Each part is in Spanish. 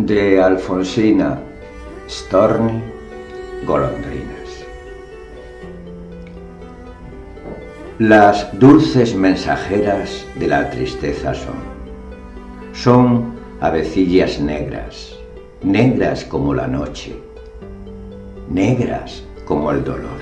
de Alfonsina Storni, Golondrinas. Las dulces mensajeras de la tristeza son avecillas negras, negras como la noche, negras como el dolor.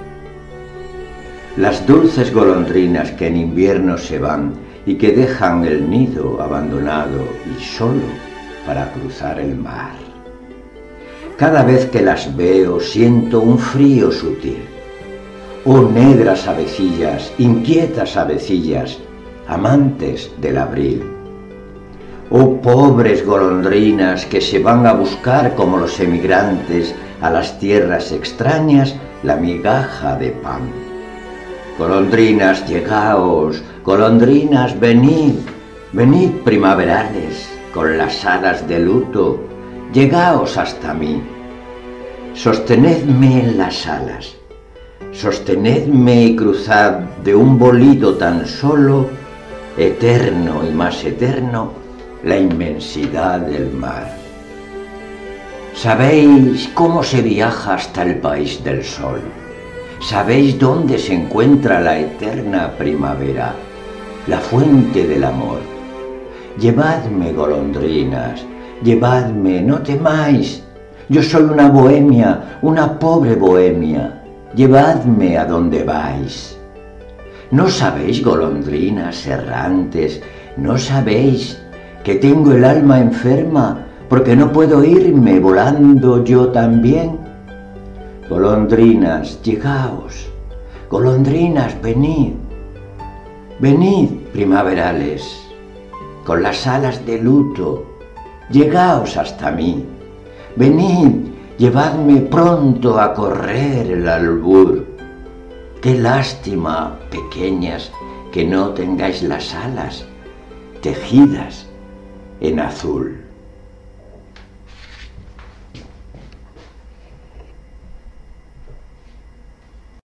Las dulces golondrinas que en invierno se van y que dejan el nido abandonado y solo para cruzar el mar. Cada vez que las veo siento un frío sutil. Oh negras avecillas, inquietas avecillas, amantes del abril. Oh pobres golondrinas que se van a buscar como los emigrantes a las tierras extrañas la migaja de pan. Golondrinas, llegaos, golondrinas, venid, venid primaverales, con las alas de luto, llegaos hasta mí. Sostenedme en las alas, sostenedme y cruzad de un bolido tan solo, eterno y más eterno, la inmensidad del mar. ¿Sabéis cómo se viaja hasta el país del sol? ¿Sabéis dónde se encuentra la eterna primavera, la fuente del amor? Llevadme, golondrinas, llevadme, no temáis. Yo soy una bohemia, una pobre bohemia. Llevadme a donde vais. ¿No sabéis, golondrinas errantes, no sabéis que tengo el alma enferma porque no puedo irme volando yo también? Golondrinas, llegaos, golondrinas, venid, venid primaverales, con las alas de luto, llegaos hasta mí, venid, llevadme pronto a correr el albur. Qué lástima, pequeñas, que no tengáis las alas tejidas en azul.